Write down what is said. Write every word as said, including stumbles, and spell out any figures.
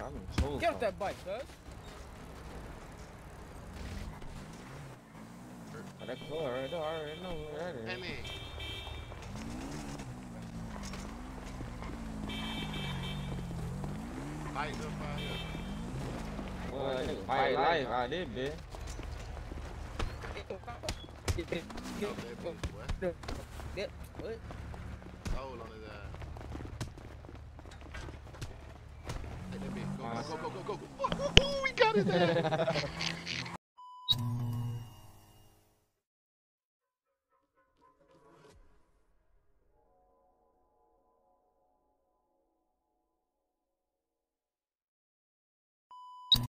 I'm so Get off that bike, cuz. That car right there, I already know where that is. Penny. Light up out here. Well, nigga, fight life out this bitch. Up that bitch, boy. That, what? Hold on his ass. Take that bitch. Go, go, go, go, go, go. Ooh, we got his ass.